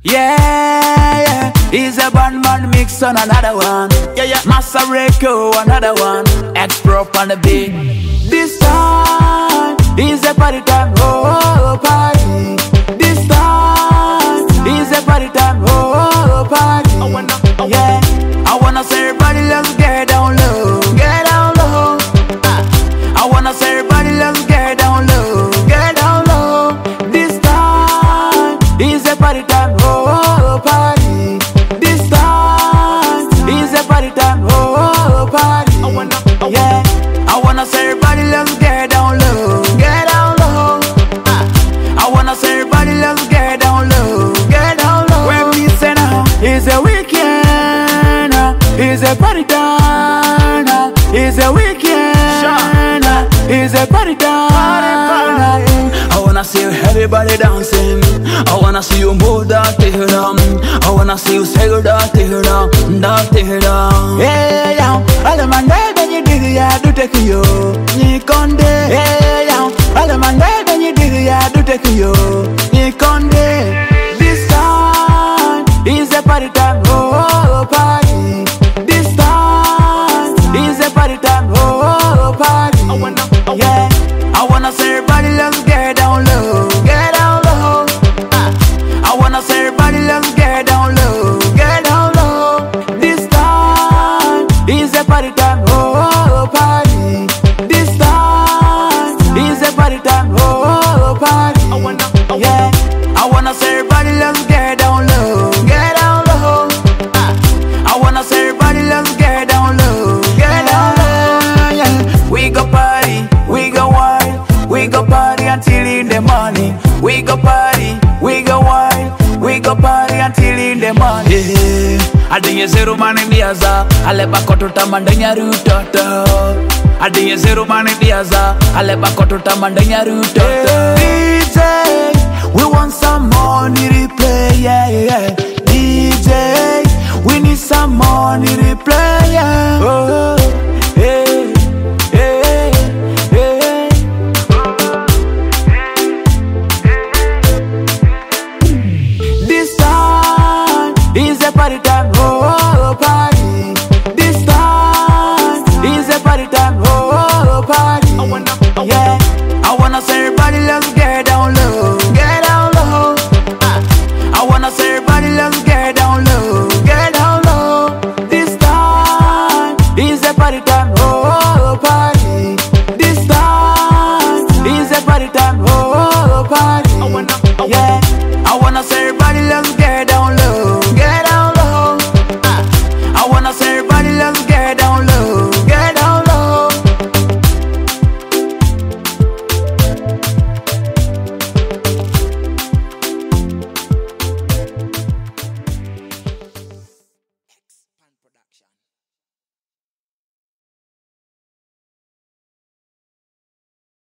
Yeah, he's a bad man mix on another one. Massa Rico, another one. X-Prop on the beat. This time, he's a party time, oh, party. This time, he's a party time, oh, party. Yeah, I wanna say everybody let's get down low, get down low. I wanna say everybody let's get down low, get down low. This time, he's a party time, oh, party. This time, he's a party time, oh, party. Yeah, I wanna say everybody let's get down low, get down low. I wanna say everybody let's get down low, get down low. When we say now, it's a weekend, it's a party time, it's a weekend, it's a party time. I wanna see everybody dancing, I wanna see you move that thing down, I wanna see you say that thing down, that thing down. Hey, yeah, all the man there when you did it, I do take you, you can't. Hey, yeah, all the man there when you did it, I do take you, you can't. This time is a party time, oh, party. This time is a party time, oh, party. Yeah, I wanna say everybody let's get down low, get down low. I wanna say everybody let's get down low, get down low. This time is a party time, oh, party. This time is a party time, oh, party. Yeah, I wanna say everybody let's get down low, get down low. I wanna say everybody let's get down low, get down low. Yeah. We go party, we go wild, we go party until in the morning. We go party, we go wild, we go party until in the morning. Yeah. Adinye zero mani diaza, aleba koto tamandanya rutoto. Adinye zero mani diaza, aleba koto tamandanya rutoto. DJ, we want some money replay, yeah, yeah. DJ, we need some money replay, yeah. Oh.